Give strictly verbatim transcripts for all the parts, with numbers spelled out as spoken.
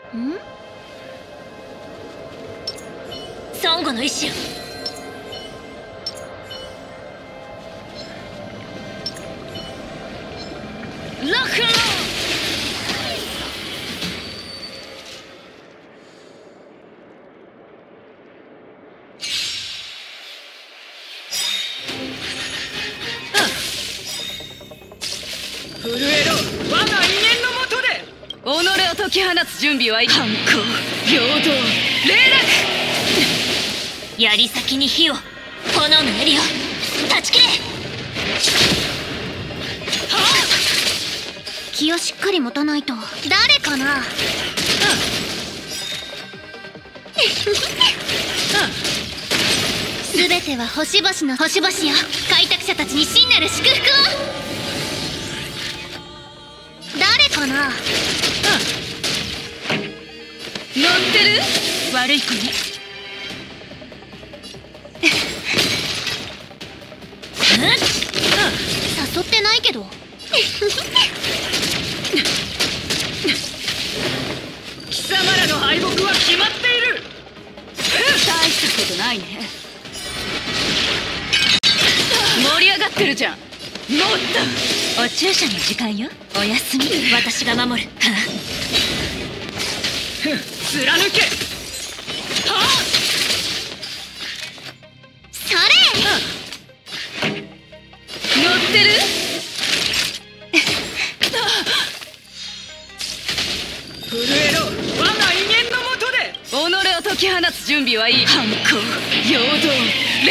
ん？孫悟の意志よ。ロックンロール。 震えろ我が威厳のもとで。 己を解き放つ準備はいい。反抗、平等、霊落。 槍先に火を、炎の槍を断ち切れ。気をしっかり持たないと。誰かな。すべては星々の星々よ。開拓者たちに真なる祝福を。誰かな。 乗ってる？悪い子ね。 誘ってないけど。 貴様らの敗北は決まっている。 大したことないね。盛り上がってるじゃん。もっとお注射の時間よ。 おやすみ。私が守る。 貫け。はあ、 それ。 乗ってる？ 震えろ我が威厳のもとで。 己を解き放つ準備はいい。反抗、平等、霊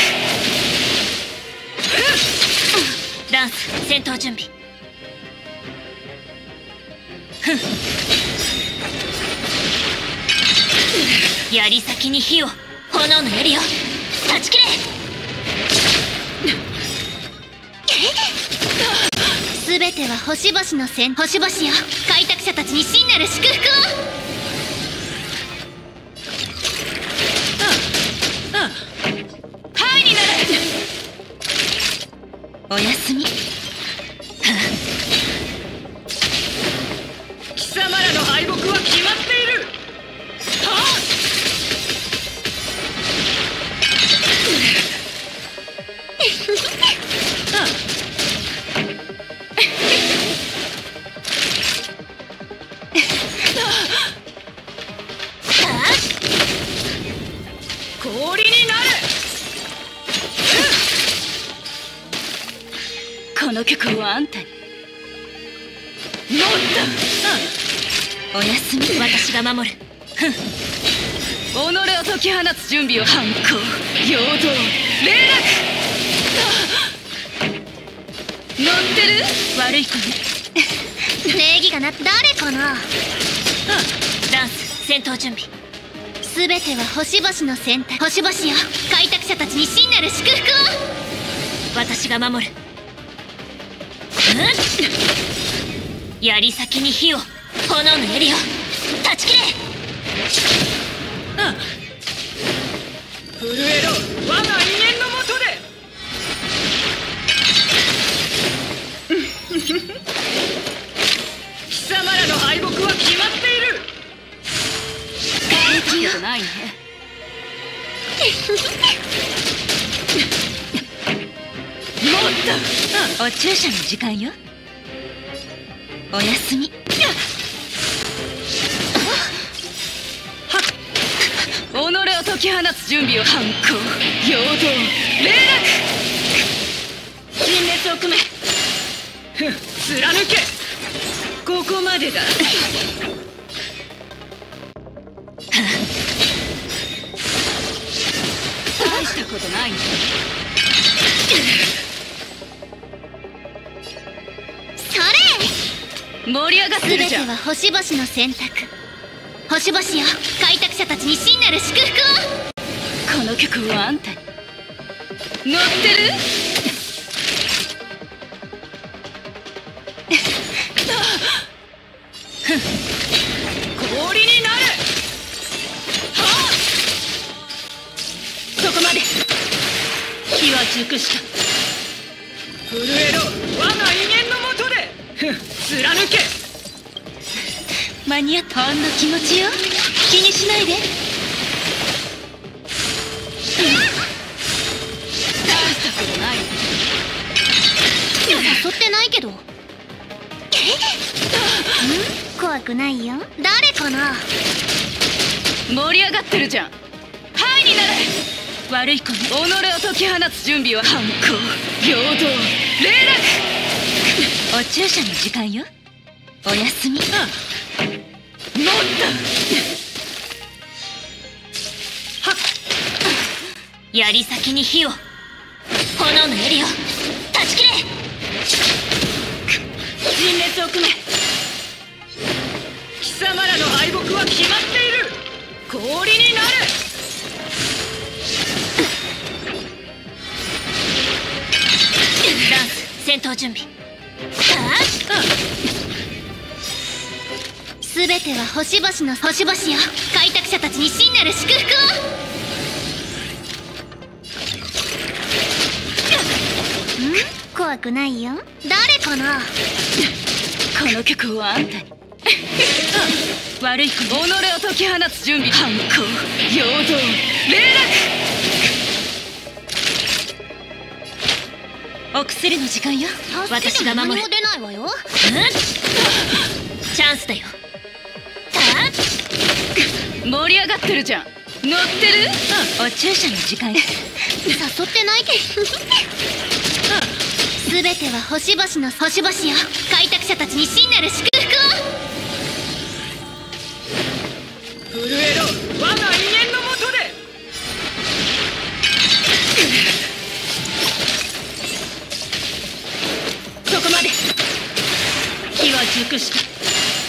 落。 ダンス戦闘準備。ふん。槍先に火を、炎の槍を断ち切れ。すべては星々の戦星々よ。開拓者たちに真なる祝福を。 はいになる。 おやすみ。 貴様らの敗北は決まっている。はあ、氷になれ。 この曲はあんたに。もっおやすみ。私が守る。ふん。 と己を解き放つ準備を。反抗、平等、霊落。乗ってる？悪い子ね。 礼儀がな。誰かな。ダンス戦闘準備。すべては星々の選択星々よ。開拓者たちに真なる祝福を。私が守る。槍先に火を、炎の槍を断ち切れ。 震えろ我が威厳のもとで。貴様らの敗北は決まっている。 大したことないね。もっとお注射の時間よ。 おやすみ。 己を解き放つ準備を。反抗、平等、霊落。 陣列を組め。ふん、貫け。ここまでだ。 大したことないね。 それ。 盛り上がってるじゃん。 すべては星々の選択星々よ。開拓者たちに真なる祝福を。 この曲はあんたに。乗ってる？ 氷になれ。はあ、 そこまで。火は熟した。 震えろ我が威厳のもとで。ふん、貫け。 間に合ったほんの気持ちよ。気にしないで。大したことない。 誘ってないけど。怖くないよ。誰かな。 盛り上がってるじゃん。はいになれ。悪い子ね。己を解き放つ準備は反抗、平等、霊落。お注射の時間よ。おやすみ。ああ、もったはっ。 槍先に火を。炎の襟を断ち切れ。 陣列を組め。貴様らの敗北は決まっている。氷になれ。 ダンス戦闘準備。すべては星々の星々よ。開拓者たちに真なる祝福を。ん？怖くないよ。誰かな。 この曲はあんたに。悪い子ね。己を解き放つ準備。反抗、平等、霊落。お薬の時間よ。私が守る。 何も出ないわよ。チャンスだよ。 盛り上がってるじゃん。乗ってる？お注射の時間よ。 誘ってないけど。すべては星々の星々よ。開拓者たちに真なる祝福を。 震えろ、我が威厳のもとで。 そこまで。火は熟した。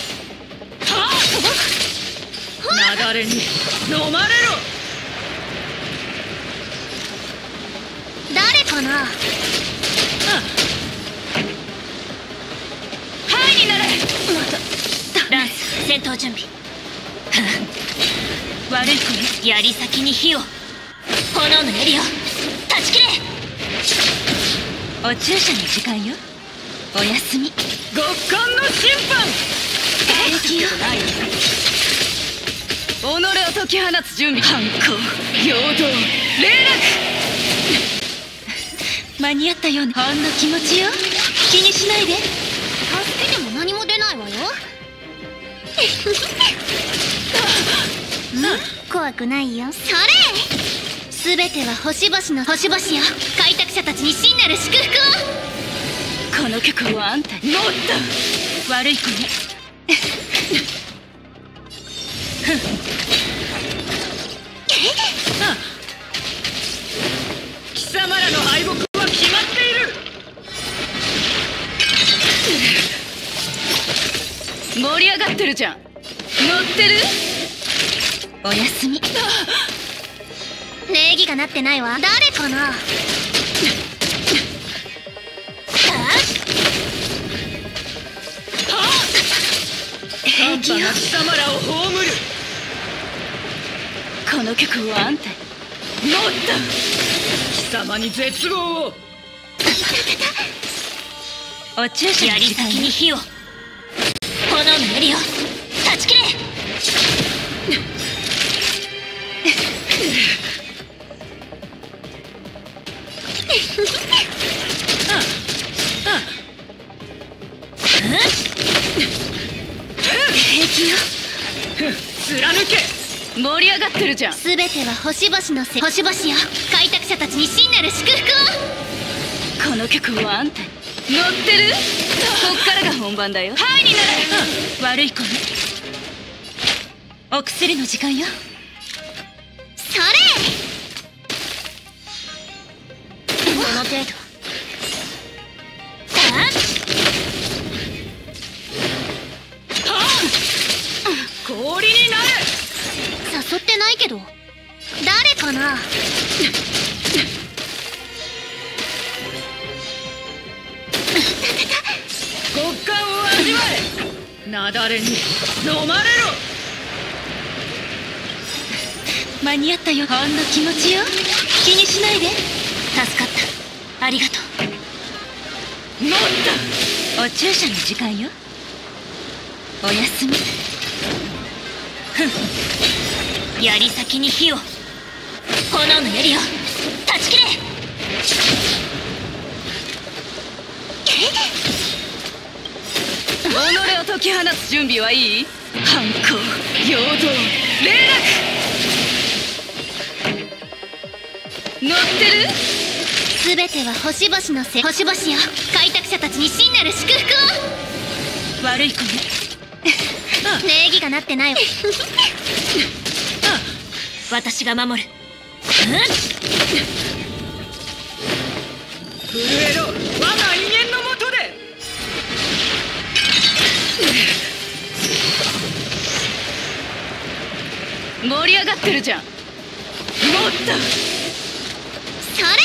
雪崩に飲まれろ。 誰かな。 はいになれ。 ダンス戦闘準備。 悪い子ね。 槍先に火を。炎の襟を断ち切れ。 お注射の時間よ。おやすみ。 極寒の審判。 平気よ。己を解き放つ準備。反抗、平等、霊落。間に合ったようなほんの気持ちよ。気にしないで。 助けても何も出ないわよ。怖くないよ。それ。すべては星々の星々よ。開拓者たちに真なる祝福を。 この曲はあんたに。乗った。悪い子ね。 貴様らの敗北は決まっている。 盛り上がってるじゃん。乗ってる？おやすみ。 礼儀がなってないわ。誰かな。 平気よ。 貴様らを葬る。 この曲はあんたに。乗った。 貴様に絶望を。 お注射の槍時間よ。 先に火を。炎の襟を断ち切れ。 平気よ。 貫け。 盛り上がってるじゃん。 すべては星々のせ星々よ。開拓者たちに真なる祝福を。 この曲はあんたに。乗ってる？こっからが本番だよ。はいになれ。悪い子ね。お薬の時間よ。 それ。この程度。 氷になれ。 誘ってないけど。誰かな。 極寒を味わえ。雪崩に飲まれろ。 間に合ったよ。ほんの気持ちよ。気にしないで。 助かった。ありがとう。 乗った。お注射の時間よ。おやすみ。 ふん、槍先に火を、炎の槍を断ち切れ。 己を解き放つ準備はいい？反抗、陽動、霊落。乗ってる？ 全ては星々のせい。星々よ、開拓者たちに真なる祝福を。 悪い子ね。 礼儀がなってないわ。私が守る。 震えろ、我が威厳のもとで。 盛り上がってるじゃん。もっと。 それ。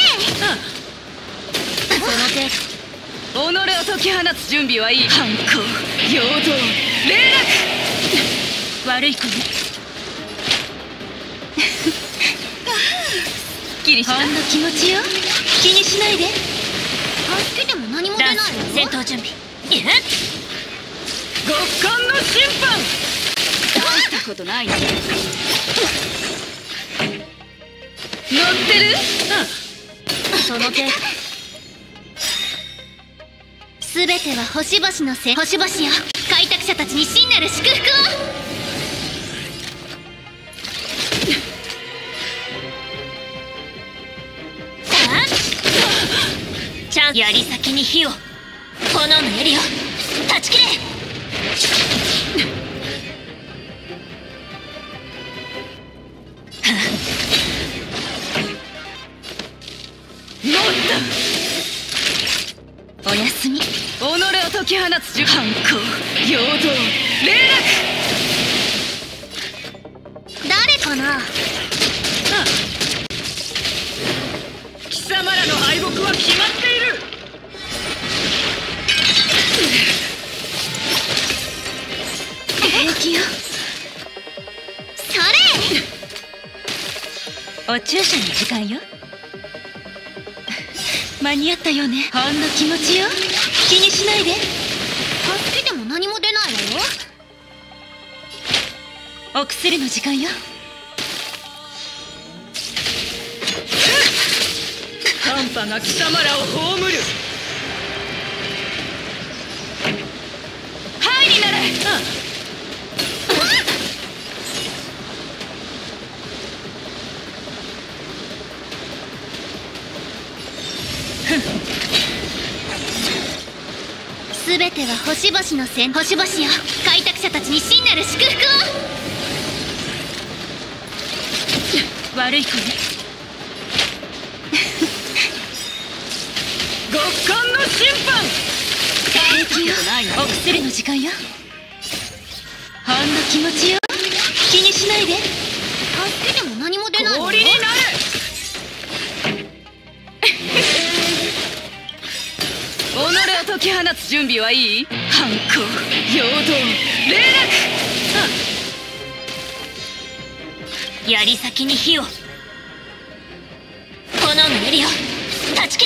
その手。 己を解き放つ準備はいい？反抗、陽動、霊落。悪い子ね。すっきりした。ほんの気持ちよ。気にしないで。 助けても何も出ないの？戦闘準備。 極寒の審判。 大したことないね。乗ってる？ その手。すべては星々のせい。星々よ、開拓者たちに真なる祝福を。チャンス。槍先に火を、炎の槍を断ち切れ。 もっと。おやすみ。己を解き放つ準備。反抗、陽動、霊落。 誰かな？ 貴様らの敗北は決まっている。 平気よ。それ。 お注射の時間よ。間に合ったよね。ほんの気持ちよ。気にしないで。 助けても何も出ないわよ。 お薬の時間よ。 寒波が貴様らを葬る。 はいになれ。 すべては星々のせい。星々よ、開拓者たちに真なる祝福を。 悪い子ね。 極寒の審判。 平気よ。お薬の時間よ。ほんの気持ちよ。気にしないで。 助けても何も出ないわよ。 氷になれ。 己を解き放つ準備はいい？反抗、陽動、霊落。 槍先に火を、炎の槍を断ち切れ。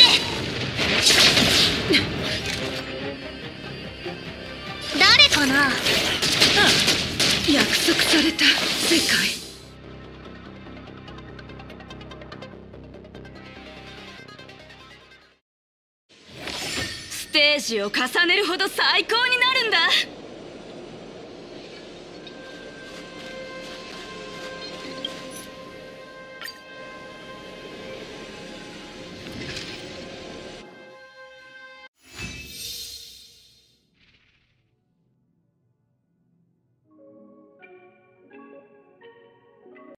誰かな？ 約束された世界。ステージを重ねるほど最高になるんだ。